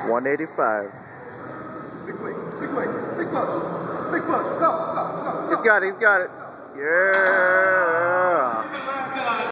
185. Big weight, big push, go. He's got it, he's got it. Yeah.